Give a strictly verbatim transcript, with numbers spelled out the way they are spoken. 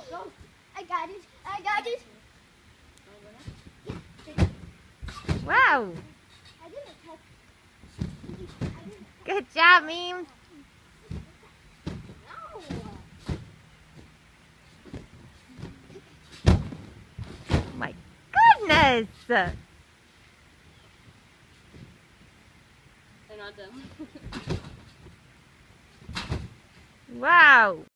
go. I got it. I got it. Wow. I didn't touch. Good job, Meme. No. My goodness. They're not done. Wow.